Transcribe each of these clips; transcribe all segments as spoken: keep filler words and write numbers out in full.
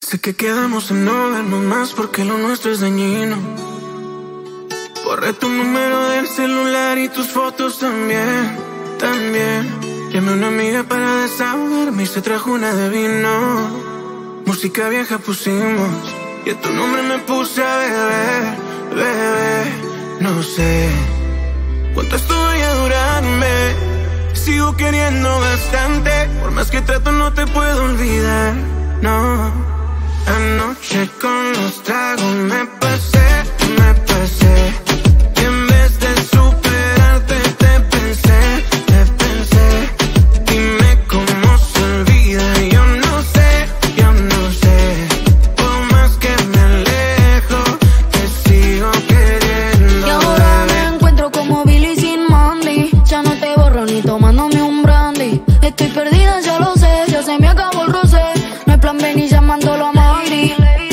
Sé que quedamos en no vernos más porque lo nuestro es dañino. Borré tu número del celular y tus fotos también, también. Llamé a una amiga para desahogarme y se trajo una de vino. Música vieja pusimos y a tu nombre me puse a beber, bebé. No sé cuánto esto vaya a durarme. Sigo queriendo bastante, por más que trato no te puedo olvidar, no. Anoche con los tragos me pasé, me pasé. Y en vez de superarte te pensé, te pensé. Dime cómo se olvida, yo no sé, yo no sé. Por más que me alejo, te sigo queriendo. Y ahora me encuentro como Billy sin Mandy. Ya no te borro ni tomándome un brandy. Estoy perdida, ya lo sé, ya se me acabó el rosé. No hay plan B ni llamándolo a Mayri.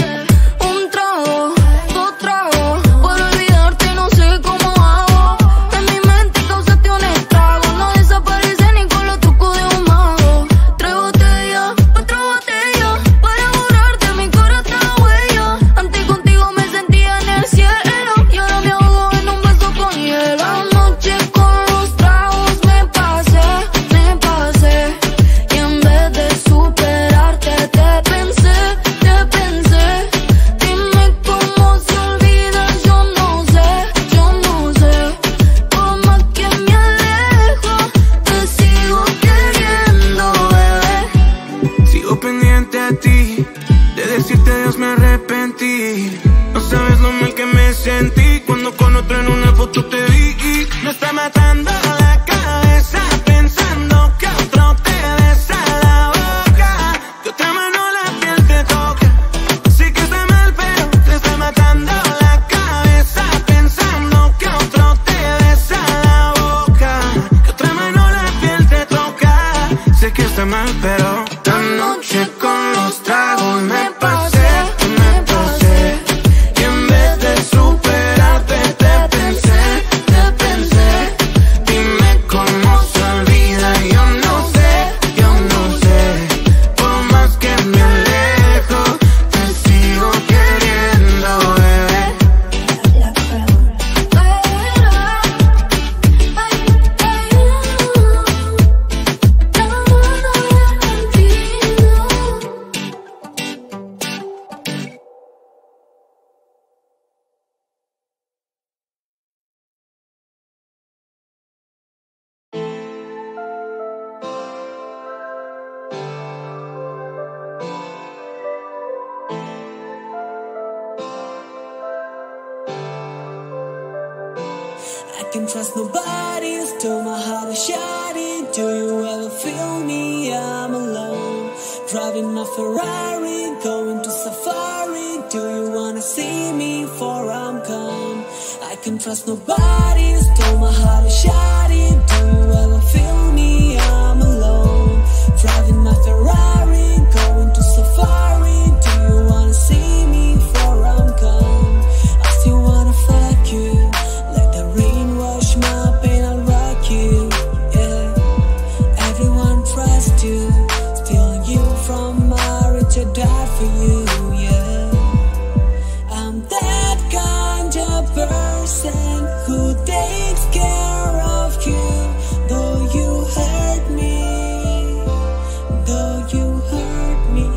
Un trago, dos tragos, por olvidarte no sé cómo hago. En mi mente causaste un estrago, no desaparece ni con los trucos de un mago. Tres botellas, cuatro botellas, para borrarte mi corazón está huella. Antes contigo me sentía en el cielo y ahora me ahogo en un beso con hielo. Anoche con los tragos me pasé, me pasé. Y en vez de superarte te pensé, te pensé. Dime cómo se olvida, yo no sé, yo no sé. Por más que me alejo, te sigo queriendo, bebé. Sigo pendiente a ti, de decirte adiós me arrepentí. No sabes lo mal que me sentí cuando con otro en una foto te vi. Me está matando la cabeza pensando que otro te besa la boca, que otra mano la piel te toca. Sé que está mal pero te está matando la cabeza pensando que otro te besa la boca, que otra mano la piel te toca. Sé que está mal pero anoche con los tragos me pasé, me pasé. Y en vez de superarte te pensé, te pensé. Dime cómo se olvida, yo no sé, yo no sé. Por más que me alejo, te sigo queriendo, bebé. I can trust nobody, still my heart is shining. Do you ever feel me? I'm alone, driving my Ferrari, going to safari. Do you wanna see me for I'm gone? I can trust nobody, still my heart is shining. Do you ever feel me? I'm alone, driving my Ferrari, going to safari. Do you wanna see me for I'm gone? I still wanna fuck you, let the rain wash my pain, I'll rock you, yeah. Everyone trusts you, stealing you from my rich, I died for you, yeah. I'm that kind of person who takes care of you, though you hurt me, though you hurt me.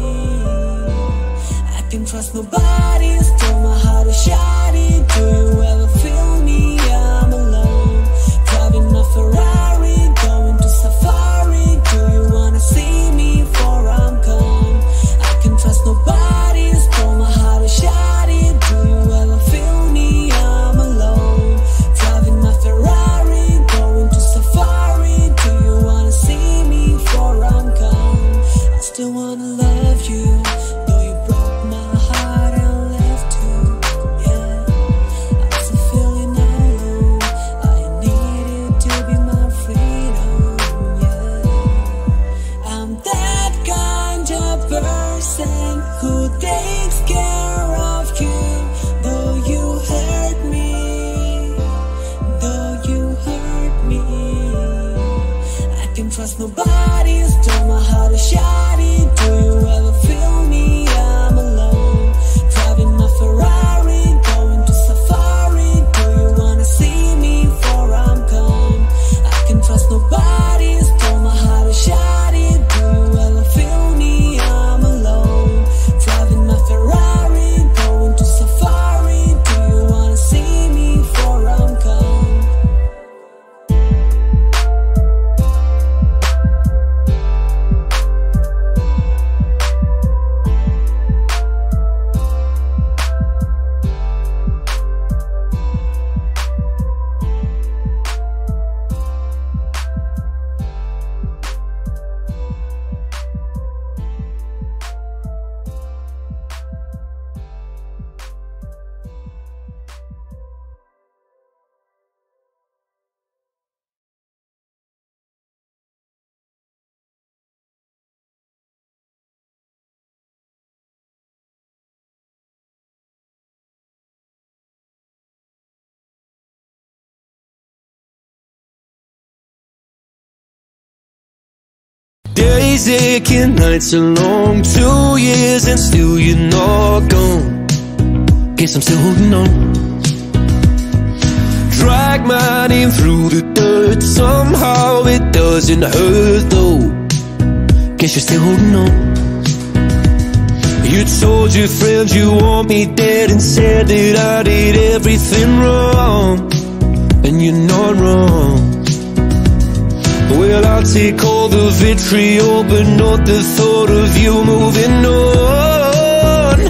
I can trust nobody, still my heart is shining. Do you ever feel me? I'm alone, driving my Ferrari, going to safari. Do you wanna see me for I'm gone? I can trust nobody, still my heart is shining. Do you ever feel me? I'm alone, driving my Ferrari, going to safari. Do you wanna see me for I'm gone? I still wanna love you, though you broke my heart and left you, yeah. I'm still feeling alone, I needed to be my freedom, yeah. I'm that kind of person who takes care of you, though you hurt me, though you hurt me. I can trust nobody, still my heart is shining. Do you ever feel me? I'm alone. Days aching, nights are long. Two years and still you're not gone. Guess I'm still holding on. Drag my name through the dirt. Somehow it doesn't hurt though. Guess you're still holding on. You told your friends you want me dead and said that I did everything wrong. And you're not wrong. Well, I'll take all the vitriol, but not the thought of you moving on.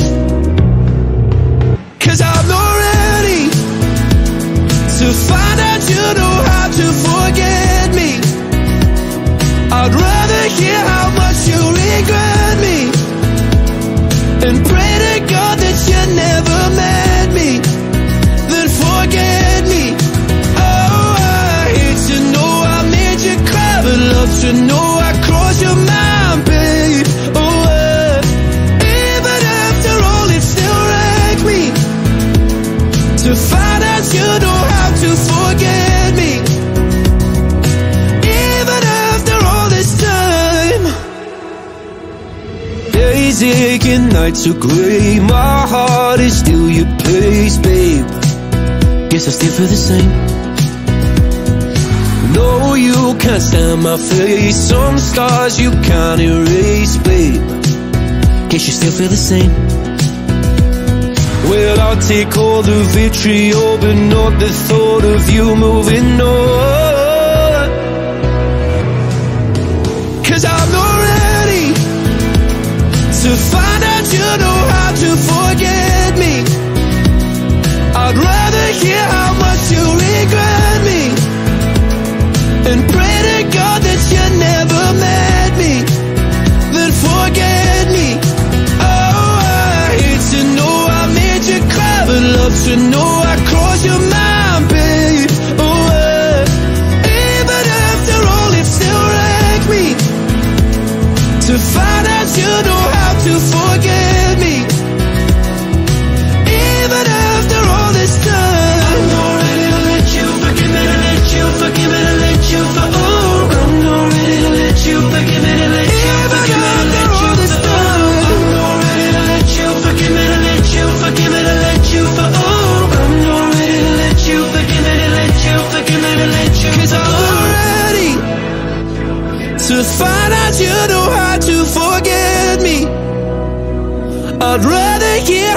Cause I'm not ready to find out you know how to forget me. I'd rather hear how much you regret me and pray to God that you never met me, then forget me. Oh, I hate to know I made you cry, but love to know I crossed your mind, babe. Oh, uh, even after all it still wrecked me to find out you know how to forget me. Even after all this time. Days aching, nights are grey. My heart is still your place, babe. Guess I still feel the same. No, you can't stand my face. Some scars you can't erase, babe. Guess you still feel the same. Well, I'll take all the vitriol, but not the thought of you moving on. Cause I'm not ready to find out you know how to forget me. I'd rather hear how much you regret me and pray to God that you never met me, then forget me. Oh, I hate to know I made you cry, but love to know I crossed your mind, babe. Oh, uh, even after all it still wrecked me to find out you know how to forget me. Even after all this time, I'm not ready to let you forgive me, to let you forgive me, to let you for oh, I'm not ready to let you forgive me, to let you forgive me, to let you this time. I'm not ready to let you forgive me, to let you forgive me, to let you for oh, I'm not ready to let you forgive me, to let you forgive me, to let you. Cause I'm not ready to find out you know how to forget me. I'd rather hear